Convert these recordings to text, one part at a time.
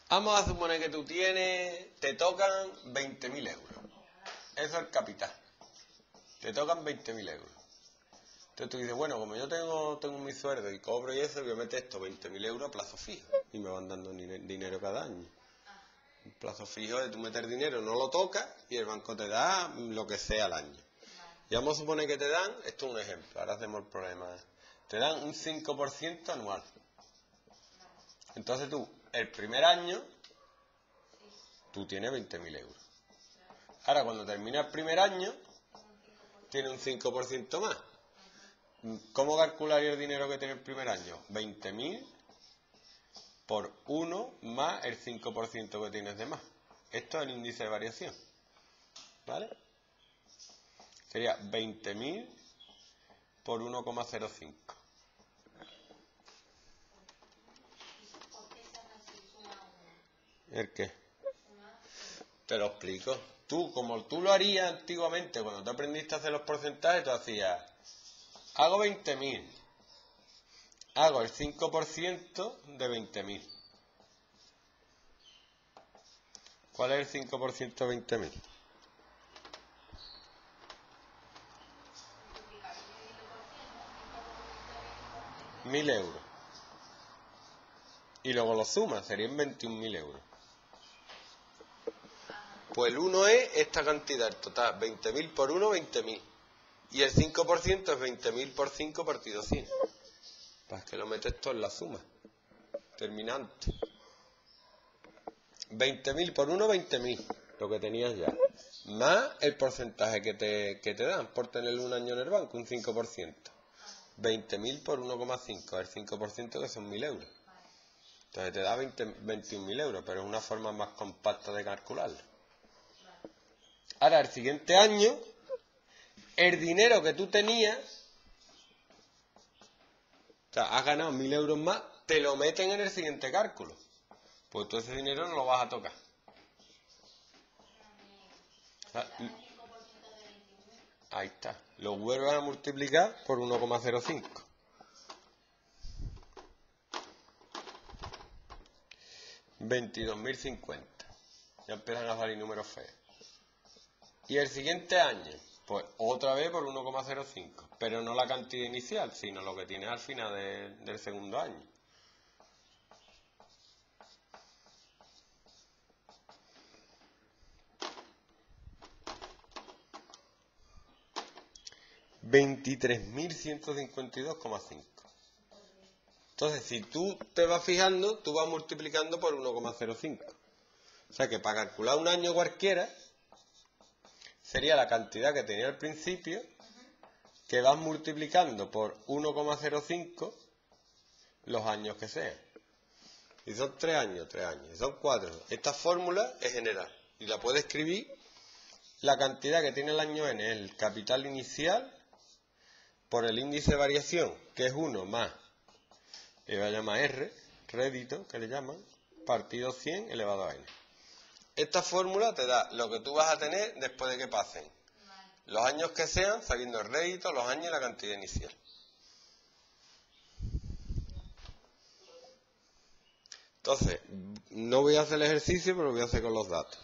Vamos a suponer que tú te tocan 20.000 euros. Eso es el capital. Te tocan 20.000 euros. Entonces tú dices, bueno, como yo tengo mi sueldo y cobro y eso, voy a meter estos 20.000 euros a plazo fijo. Y me van dando dinero cada año. Un plazo fijo de tú meter dinero, no lo tocas y el banco te da lo que sea al año. Y vamos a suponer que te dan, esto es un ejemplo, ahora hacemos el problema. Te dan un 5% anual. Entonces tú, el primer año, tú tienes 20.000 euros. Ahora, cuando termina el primer año, tienes un 5% más. ¿Cómo calcularía el dinero que tiene el primer año? 20.000 por 1 más el 5% que tienes de más. Esto es el índice de variación. ¿Vale? Sería 20.000 por 1,05. ¿El qué? Te lo explico. Tú, como tú lo harías antiguamente, cuando te aprendiste a hacer los porcentajes, tú hacías, hago 20.000, hago el 5% de 20.000. ¿Cuál es el 5% de 20.000? €1.000. Y luego lo sumas, serían 21.000 euros. Pues el 1 es esta cantidad, el total, 20.000 por 1, 20.000. Y el 5% es 20.000 por 5 partido 100. Para que lo metes todo en la suma. Terminante. 20.000 por 1, 20.000. Lo que tenías ya. Más el porcentaje que te dan por tener un año en el banco, un 5%. 20.000 por 1,5. El 5% que son 1.000 euros. Entonces te da 21.000 euros, pero es una forma más compacta de calcularlo. Ahora, el siguiente año, el dinero que tú tenías, o sea, has ganado 1.000 euros más, te lo meten en el siguiente cálculo. Pues tú ese dinero no lo vas a tocar. O sea, ahí está. Lo vuelves a multiplicar por 1,05. $22.050. Ya empiezan a salir números feos. Y el siguiente año, pues otra vez por 1,05. Pero no la cantidad inicial, sino lo que tienes al final del segundo año. $23.152,5. Entonces, si tú te vas fijando, tú vas multiplicando por 1,05. O sea que para calcular un año cualquiera, sería la cantidad que tenía al principio, que vas multiplicando por 1,05 los años que sean. Y son 3 años, 3 años. Y son 4. Esta fórmula es general. Y la puedes escribir la cantidad que tiene el año n, el capital inicial, por el índice de variación, que es 1 más, le voy a llamar R, rédito, que le llaman, partido 100 elevado a n. Esta fórmula te da lo que tú vas a tener después de que pasen los años que sean, sabiendo el rédito, los años y la cantidad inicial. Entonces, no voy a hacer el ejercicio, pero lo voy a hacer con los datos.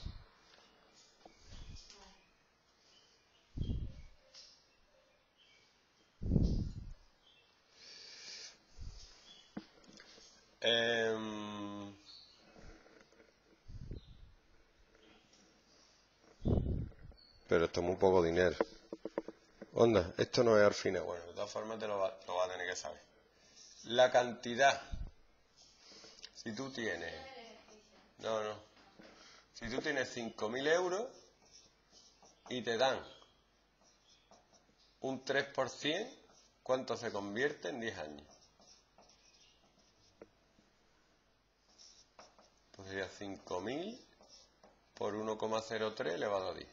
Pero esto es muy poco dinero. Onda, esto no es al final. Bueno, de todas formas te lo vas a tener que saber. La cantidad. Si tú tienes... No. Si tú tienes 5.000 euros y te dan un 3%, ¿cuánto se convierte en 10 años? Pues sería 5.000 por 1,03 elevado a 10.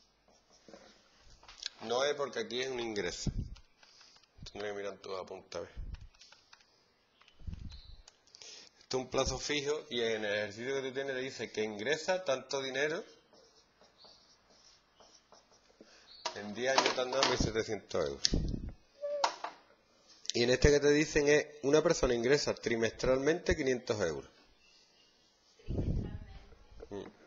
No es porque aquí es un ingreso. Tendré que mirar todo a punta B. Esto es un plazo fijo y en el ejercicio que tú tienes te dice que ingresa tanto dinero. En 10 años te han dado 1.700 euros. Y en este que te dicen es, una persona ingresa trimestralmente 500 euros. Mm.